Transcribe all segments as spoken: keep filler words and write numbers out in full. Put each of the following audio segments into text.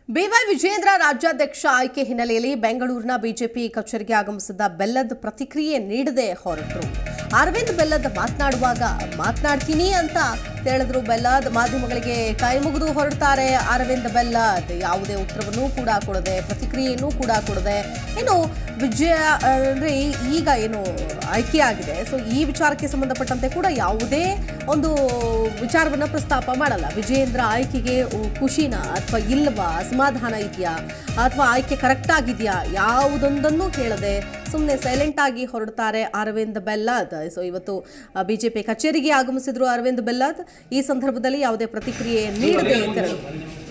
B Y Vijayendra ರಾಜ್ಯಾಧ್ಯಕ್ಷ ಆಯ್ಕೆ ಹಿನ್ನೆಲೆಯಲ್ಲಿ ಬೆಂಗಳೂರಿನ ಬಿಜೆಪಿ ಕಚೇರಿಗೆ ಆಗಮಿಸಿದ ಬೆಲ್ಲದ್ ಪ್ರತಿಕ್ರಿಯೆ ನೀಡದೆ ಹೊರಟರು. ಅರವಿಂದ್ ಬೆಲ್ಲದ್ ಮಾತನಾಡುವಾಗ ಮಾತನಾಡ್ತೀನಿ ಅಂತ ಹೇಳಿದ್ರು. ಬೆಲ್ಲದ್ ಮಾಧ್ಯಮಗಳಿಗೆ ಕೈ ಮುಗಿದು ಹೊರಡ್ತಾರೆ. ಅರವಿಂದ್ ಬೆಲ್ಲದ್ ಯಾವುದೇ ಉತ್ತರವನ್ನು ಕೂಡ ಕೊಡದೆ, ಪ್ರತಿಕ್ರಿಯೆಯನ್ನು ಕೂಡ ಕೊಡದೆ, ಏನು ವಿಜಯ ಅಂದರೆ ಈಗ ಏನು ಆಯ್ಕೆಯಾಗಿದೆ, ಸೊ ಈ ವಿಚಾರಕ್ಕೆ ಸಂಬಂಧಪಟ್ಟಂತೆ ಕೂಡ ಯಾವುದೇ ಒಂದು ವಿಚಾರವನ್ನು ಪ್ರಸ್ತಾಪ ಮಾಡಲ್ಲ. ವಿಜಯೇಂದ್ರ ಆಯ್ಕೆಗೆ ಖುಷಿನಾ ಅಥವಾ ಇಲ್ವಾ, ಅಸಮಾಧಾನ ಇದೆಯಾ ಅಥವಾ ಆಯ್ಕೆ ಕರೆಕ್ಟ್ ಆಗಿದೆಯಾ, ಯಾವುದೊಂದನ್ನು ಕೇಳದೆ ಸುಮ್ಮನೆ ಸೈಲೆಂಟ್ ಆಗಿ ಹೊರಡ್ತಾರೆ ಅರವಿಂದ್ ಬೆಲ್ಲದ್. ಸೊ ಇವತ್ತು ಬಿಜೆಪಿ ಕಚೇರಿಗೆ ಆಗಮಿಸಿದ್ರು ಅರವಿಂದ್ ಬೆಲ್ಲದ್. ಈ ಸಂದರ್ಭದಲ್ಲಿ ಯಾವುದೇ ಪ್ರತಿಕ್ರಿಯೆ ನೀಡದೆ ತೆರಳು.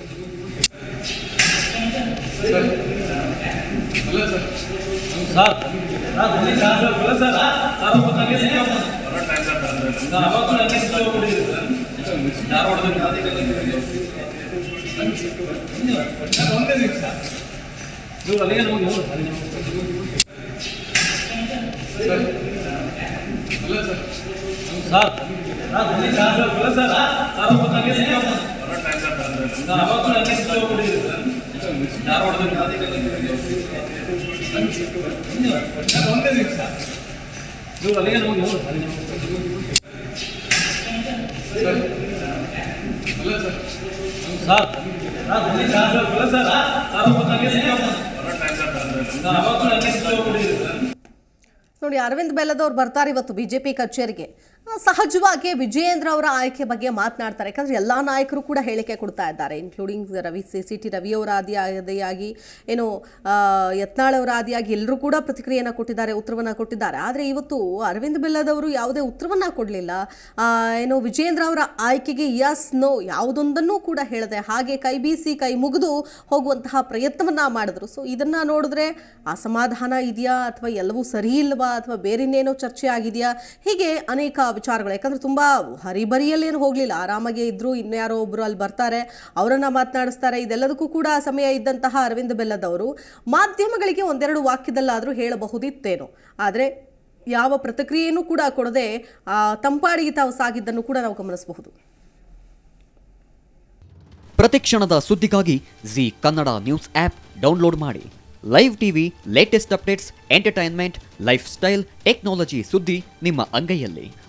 ನೋಡಿ, ಅರವಿಂದ್ ಬೆಲ್ಲದ್ ಅವರು ಬರ್ತಾರೆ ಇವತ್ತು ಬಿಜೆಪಿ ಕಚೇರಿಗೆ. ಸಹಜವಾಗಿ ವಿಜಯೇಂದ್ರ ಅವರ ಆಯ್ಕೆ ಬಗ್ಗೆ ಮಾತನಾಡ್ತಾರೆ. ಯಾಕಂದ್ರೆ ಎಲ್ಲ ನಾಯಕರು ಕೂಡ ಹೇಳಿಕೆ ಕೊಡ್ತಾ ಇದ್ದಾರೆ, including Ravi C T Ravi ಅವರ ಆದಿಯಾಗಿ ಏನು ಯತ್ನಾಳ್ ಅವರ ಆದಿಯಾಗಿ ಎಲ್ಲರೂ ಕೂಡ ಪ್ರತಿಕ್ರಿಯೆಯನ್ನು ಕೊಟ್ಟಿದ್ದಾರೆ, ಉತ್ತರವನ್ನು ಕೊಟ್ಟಿದ್ದಾರೆ. ಆದರೆ ಇವತ್ತು ಅರವಿಂದ್ ಬೆಲ್ಲದ್ ಅವರು ಯಾವುದೇ ಉತ್ತರವನ್ನು ಕೊಡಲಿಲ್ಲ. ಏನು ವಿಜಯೇಂದ್ರ ಅವರ ಆಯ್ಕೆಗೆ ಯಸ್ ನೋ ಯಾವುದೊಂದನ್ನು ಕೂಡ ಹೇಳದೆ ಹಾಗೆ ಕೈ ಬೀಸಿ ಕೈ ಮುಗಿದು ಹೋಗುವಂತಹ ಪ್ರಯತ್ನವನ್ನ ಮಾಡಿದ್ರು. ಸೊ ಇದನ್ನ ನೋಡಿದ್ರೆ ಅಸಮಾಧಾನ ಇದೆಯಾ ಅಥವಾ ಎಲ್ಲವೂ ಸರಿ ಇಲ್ವಾ ಅಥವಾ ಬೇರೆನ್ನೇನೋ ಚರ್ಚೆ ಆಗಿದೆಯಾ, ಹೀಗೆ ಅನೇಕ ವಿಚಾರಗಳು. ಯಾಕಂದ್ರೆ ತುಂಬಾ ಹರಿಬರಿಯಲ್ಲಿ ಏನು ಹೋಗ್ಲಿಲ್ಲ, ಆರಾಮಾಗಿ ಇದ್ರು. ಇನ್ಯಾರೋ ಒಬ್ರು ಅಲ್ಲಿ ಬರ್ತಾರೆ, ಅವರನ್ನ ಮಾತನಾಡಿಸ್ತಾರೆ. ಇದೆಲ್ಲದಕ್ಕೂ ಕೂಡ ಸಮಯ ಇದ್ದಂತಹ ಅರವಿಂದ್ ಬೆಲ್ಲದ್ ಅವರು ಮಾಧ್ಯಮಗಳಿಗೆ ಒಂದೆರಡು ವಾಕ್ಯದಲ್ಲಾದರೂ ಹೇಳಬಹುದಿತ್ತೇನೋ. ಆದರೆ ಯಾವ ಪ್ರತಿಕ್ರಿಯೆಯನ್ನು ಕೂಡ ಕೊಡದೆ ತಂಪಾಡಿಗೆ ತಾವು ಸಾಗಿದ್ದನ್ನು ಕೂಡ ನಾವು ಗಮನಿಸಬಹುದು. ಪ್ರತಿಕ್ಷಣದ ಸುದ್ದಿಗಾಗಿ Zee Kannada news app download ಮಾಡಿ. Live TV, latest updates, entertainment, life style, technology ಸುದ್ದಿ ನಿಮ್ಮ ಅಂಗೈಯಲ್ಲಿ.